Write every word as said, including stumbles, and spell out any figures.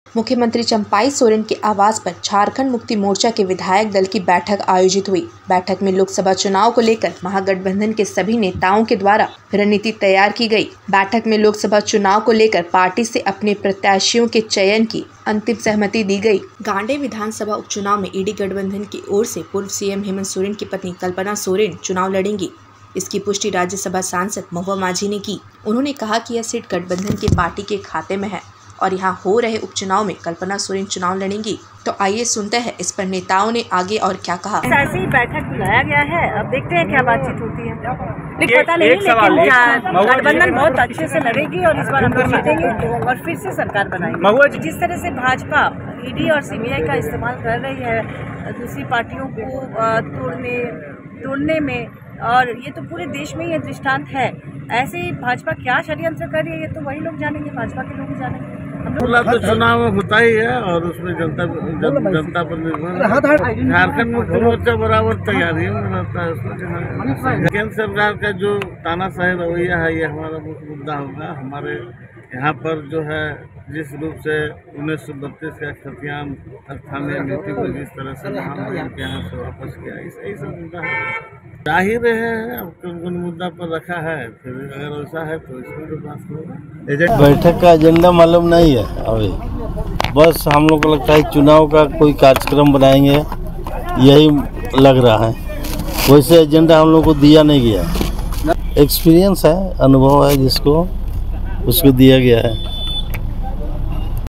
मुख्यमंत्री चंपाई सोरेन के आवास पर झारखंड मुक्ति मोर्चा के विधायक दल की बैठक आयोजित हुई। बैठक में लोकसभा चुनाव को लेकर महागठबंधन के सभी नेताओं के द्वारा रणनीति तैयार की गई। बैठक में लोकसभा चुनाव को लेकर पार्टी से अपने प्रत्याशियों के चयन की अंतिम सहमति दी गई। गांडे विधानसभा उपचुनाव में ईडी गठबंधन की ओर से पूर्व सीएम हेमंत सोरेन की पत्नी कल्पना सोरेन चुनाव लड़ेंगी। इसकी पुष्टि राज्यसभा सांसद महुआ माझी ने की। उन्होंने कहा कि यह सीट गठबंधन की पार्टी के खाते में है और यहाँ हो रहे उपचुनाव में कल्पना सोरेन चुनाव लड़ेंगी। तो आइए सुनते हैं इस पर नेताओं ने आगे और क्या कहा। ऐसे ही बैठक बुलाया गया है, अब देखते हैं क्या बातचीत होती है। लेकिन पता नहीं, लेकिन गठबंधन बहुत अच्छे से लड़ेगी और इस बार हम लोग जीतेंगे और फिर से सरकार बनाएंगे। जिस तरह से भाजपा ईडी और सीबीआई का इस्तेमाल कर रही है दूसरी पार्टियों को तोड़ने तोड़ने में, और ये तो पूरे देश में ये दृष्टांत है। ऐसे ही भाजपा क्या षड्यंत्र कर रही है ये तो वही लोग जानेंगे, भाजपा के लोग जानेंगे। तो चुनाव होता ही है और उसमें जनता जन, जनता पर निर्भर। झारखंड मुक्ति मोर्चा बराबर तैयारियों में रहता है। उसमें केंद्र सरकार का जो तानाशाही रवैया है ये हमारा मुख्य मुद्दा होगा। हमारे यहाँ पर जो है जिस रूप से उन्नीस सौ बत्तीस का खतियान स्थानीय नीति को जिस तरह से के यहाँ से वापस किया, यही सब मुद्दा है। जाहिर है अब कौन मुद्दा पर रखा है, फिर अगर वैसा है तो इसमें तो बात होगा। बैठक का एजेंडा मालूम नहीं है अभी, बस हम लोग को लगता है चुनाव का कोई कार्यक्रम बनाएंगे यही लग रहा है। वैसे एजेंडा हम लोग को दिया नहीं गया। एक्सपीरियंस है, अनुभव है जिसको उसको दिया गया है।